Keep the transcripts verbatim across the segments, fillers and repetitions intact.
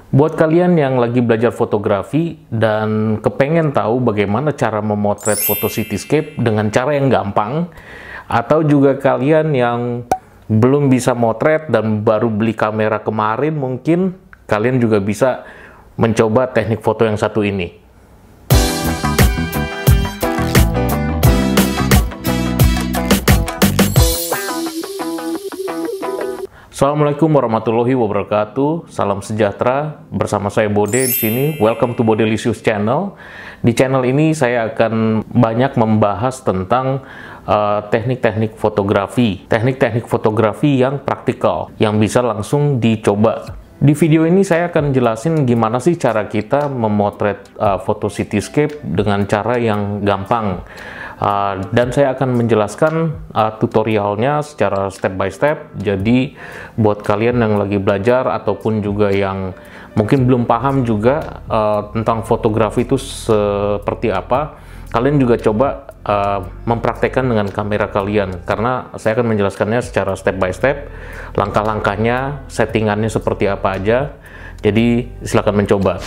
Buat kalian yang lagi belajar fotografi dan kepengen tahu bagaimana cara memotret foto cityscape dengan cara yang gampang, atau juga kalian yang belum bisa motret dan baru beli kamera kemarin, mungkin kalian juga bisa mencoba teknik foto yang satu ini. Assalamualaikum warahmatullahi wabarakatuh. Salam sejahtera. Bersama saya Bode di sini. Welcome to Bodelicious Channel. Di channel ini saya akan banyak membahas tentang teknik-teknik uh, fotografi, teknik-teknik fotografi yang praktikal, yang bisa langsung dicoba. Di video ini saya akan jelasin gimana sih cara kita memotret uh, foto cityscape dengan cara yang gampang. Uh, dan saya akan menjelaskan uh, tutorialnya secara step by step. Jadi buat kalian yang lagi belajar ataupun juga yang mungkin belum paham juga uh, tentang fotografi itu seperti apa, kalian juga coba uh, mempraktekkan dengan kamera kalian, karena saya akan menjelaskannya secara step by step, langkah-langkahnya, settingannya seperti apa aja. Jadi silakan mencoba.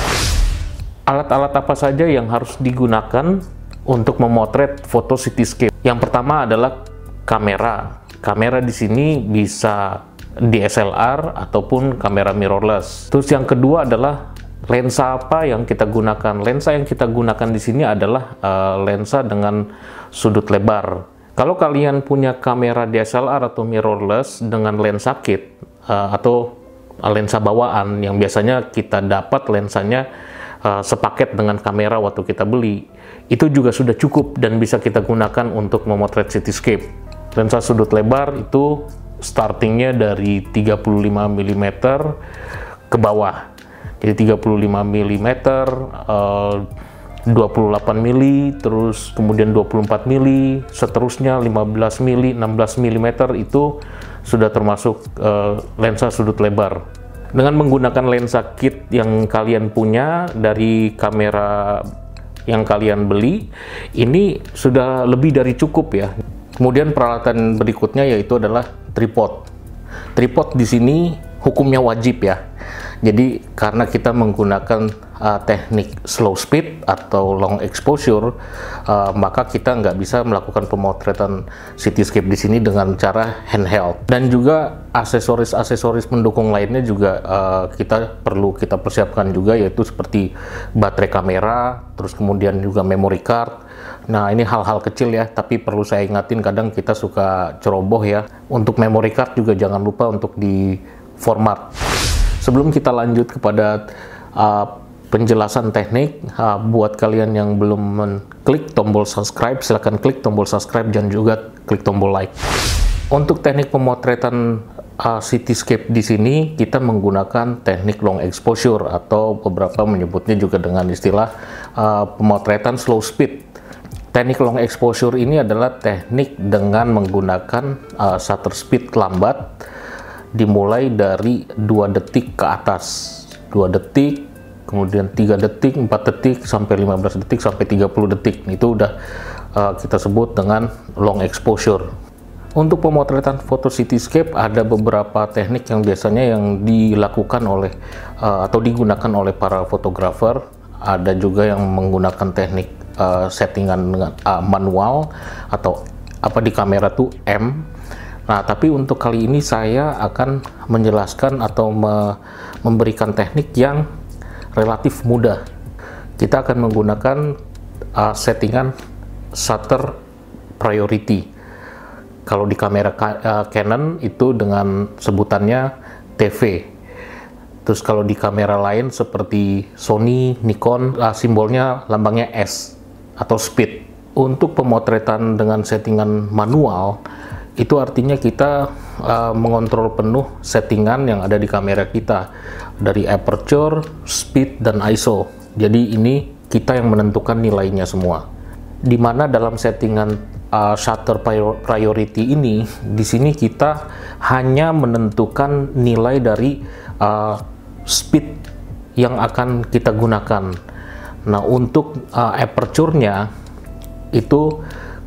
Alat-alat apa saja yang harus digunakan untuk memotret foto cityscape? Yang pertama adalah kamera. Kamera di sini bisa D S L R ataupun kamera mirrorless. Terus yang kedua adalah lensa apa yang kita gunakan. Lensa yang kita gunakan di sini adalah uh, lensa dengan sudut lebar. Kalau kalian punya kamera D S L R atau mirrorless dengan lensa kit uh, atau lensa bawaan yang biasanya kita dapat lensanya uh, sepaket dengan kamera waktu kita beli, itu juga sudah cukup dan bisa kita gunakan untuk memotret cityscape. Lensa sudut lebar itu startingnya dari tiga puluh lima milimeter ke bawah. Jadi tiga puluh lima milimeter, uh, dua puluh delapan milimeter, terus kemudian dua puluh empat milimeter, seterusnya lima belas milimeter, enam belas milimeter itu sudah termasuk uh, lensa sudut lebar. Dengan menggunakan lensa kit yang kalian punya dari kamera yang kalian beli, ini sudah lebih dari cukup ya. Kemudian peralatan berikutnya yaitu adalah tripod. Tripod di sini hukumnya wajib ya. Jadi karena kita menggunakan uh, teknik slow speed atau long exposure, uh, maka kita nggak bisa melakukan pemotretan cityscape di sini dengan cara handheld. Dan juga aksesoris-aksesoris pendukung lainnya juga uh, kita perlu kita persiapkan juga, yaitu seperti baterai kamera, terus kemudian juga memory card. Nah, ini hal-hal kecil ya, tapi perlu saya ingatin, kadang kita suka ceroboh ya. Untuk memory card juga jangan lupa untuk di format. Sebelum kita lanjut kepada uh, penjelasan teknik, uh, buat kalian yang belum mengklik tombol subscribe, silahkan klik tombol subscribe dan juga klik tombol like. Untuk teknik pemotretan uh, cityscape di sini, kita menggunakan teknik long exposure atau beberapa menyebutnya juga dengan istilah uh, pemotretan slow speed. Teknik long exposure ini adalah teknik dengan menggunakan uh, shutter speed lambat, dimulai dari dua detik ke atas, dua detik, kemudian tiga detik, empat detik, sampai lima belas detik, sampai tiga puluh detik. Itu udah uh, kita sebut dengan long exposure. Untuk pemotretan foto cityscape ada beberapa teknik yang biasanya yang dilakukan oleh uh, atau digunakan oleh para fotografer. Ada juga yang menggunakan teknik uh, settingan dengan uh, manual atau apa di kamera tuh M. Nah, tapi untuk kali ini saya akan menjelaskan atau me memberikan teknik yang relatif mudah. Kita akan menggunakan uh, settingan shutter priority. Kalau di kamera uh, Canon itu dengan sebutannya T V. Terus kalau di kamera lain seperti Sony, Nikon, uh, simbolnya lambangnya S atau speed. Untuk pemotretan dengan settingan manual, itu artinya kita uh, mengontrol penuh settingan yang ada di kamera kita, dari aperture, speed, dan I S O. Jadi ini kita yang menentukan nilainya semua. Dimana dalam settingan uh, shutter priority ini, di sini kita hanya menentukan nilai dari uh, speed yang akan kita gunakan. Nah, untuk uh, aperture-nya itu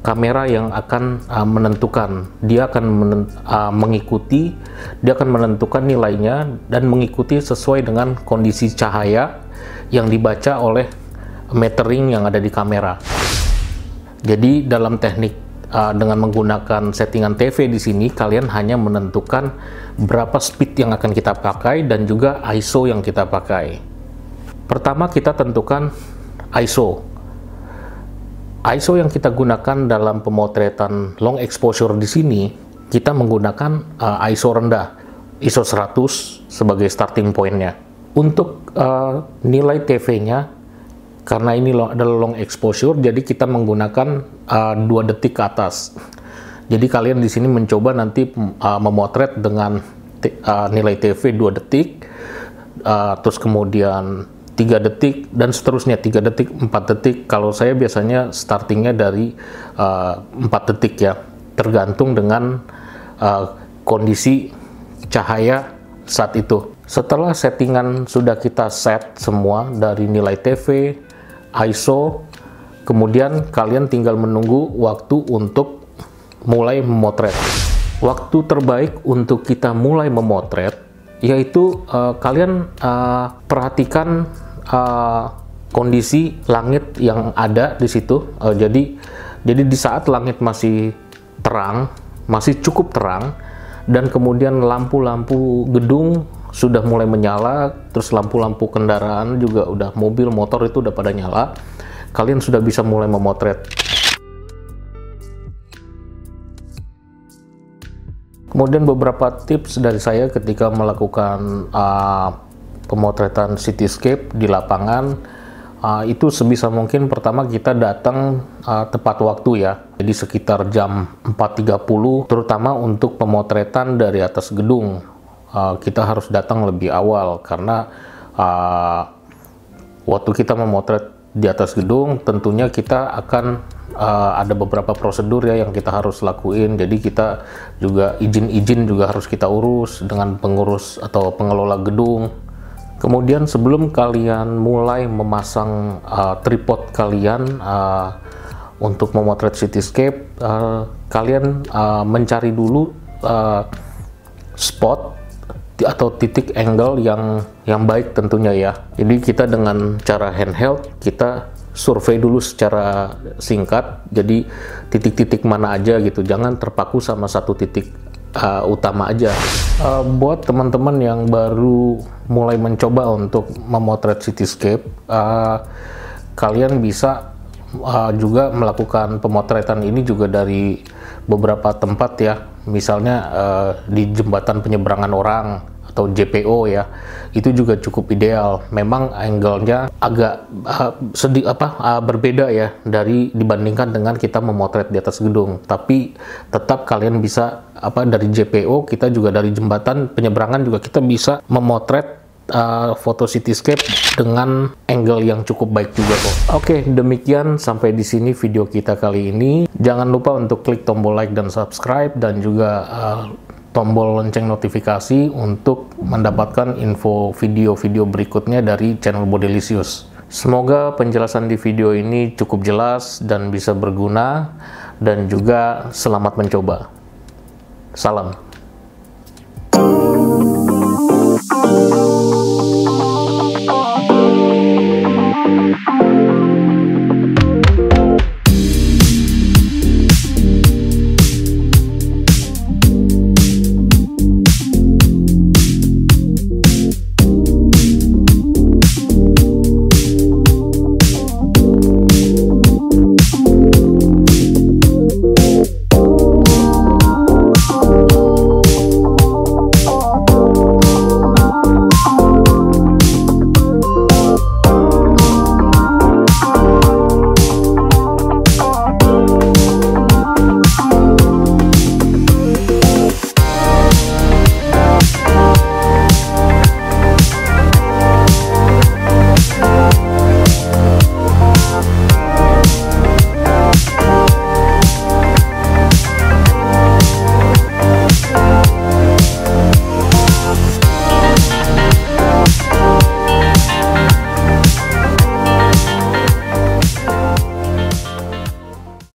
kamera yang akan uh, menentukan. Dia akan menen, uh, mengikuti, dia akan menentukan nilainya dan mengikuti sesuai dengan kondisi cahaya yang dibaca oleh metering yang ada di kamera. Jadi dalam teknik uh, dengan menggunakan settingan T V di sini, kalian hanya menentukan berapa speed yang akan kita pakai dan juga I S O yang kita pakai. Pertama kita tentukan I S O. I S O yang kita gunakan dalam pemotretan long exposure di sini, kita menggunakan uh, I S O rendah, I S O seratus sebagai starting point-nya. Untuk uh, nilai T V-nya, karena ini adalah long exposure, jadi kita menggunakan uh, dua detik ke atas. Jadi kalian di sini mencoba nanti uh, memotret dengan uh, nilai T V dua detik, uh, terus kemudian tiga detik dan seterusnya, tiga detik, empat detik. Kalau saya biasanya startingnya dari uh, empat detik ya, tergantung dengan uh, kondisi cahaya saat itu. Setelah settingan sudah kita set semua dari nilai T V, I S O, kemudian kalian tinggal menunggu waktu untuk mulai memotret. Waktu terbaik untuk kita mulai memotret yaitu uh, kalian uh, perhatikan uh, kondisi langit yang ada di situ. Uh, jadi, jadi di saat langit masih terang, masih cukup terang, dan kemudian lampu-lampu gedung sudah mulai menyala, terus lampu-lampu kendaraan juga udah, mobil, motor itu udah pada nyala, kalian sudah bisa mulai memotret. Kemudian beberapa tips dari saya ketika melakukan uh, pemotretan cityscape di lapangan, uh, itu sebisa mungkin pertama kita datang uh, tepat waktu ya, jadi sekitar jam empat tiga puluh, terutama untuk pemotretan dari atas gedung. Uh, kita harus datang lebih awal karena uh, waktu kita memotret di atas gedung tentunya kita akan Uh, ada beberapa prosedur ya yang kita harus lakuin. Jadi kita juga izin-izin juga harus kita urus dengan pengurus atau pengelola gedung. Kemudian sebelum kalian mulai memasang uh, tripod kalian uh, untuk memotret cityscape, uh, kalian uh, mencari dulu uh, spot atau titik angle yang yang baik tentunya ya. Jadi kita dengan cara handheld kita survei dulu secara singkat, jadi titik-titik mana aja gitu, jangan terpaku sama satu titik uh, utama aja. Uh, buat teman-teman yang baru mulai mencoba untuk memotret cityscape, uh, kalian bisa uh, juga melakukan pemotretan ini juga dari beberapa tempat ya, misalnya uh, di jembatan penyeberangan orang atau J P O ya, itu juga cukup ideal. Memang angle-nya agak uh, sedih apa uh, berbeda ya dari dibandingkan dengan kita memotret di atas gedung. Tapi tetap kalian bisa apa dari J P O, kita juga dari jembatan penyeberangan juga kita bisa memotret uh, foto cityscape dengan angle yang cukup baik juga kok. Oke, demikian sampai di sini video kita kali ini. Jangan lupa untuk klik tombol like dan subscribe dan juga uh, tombol lonceng notifikasi untuk mendapatkan info video-video berikutnya dari channel Bodelisius. Semoga penjelasan di video ini cukup jelas dan bisa berguna, dan juga selamat mencoba. Salam.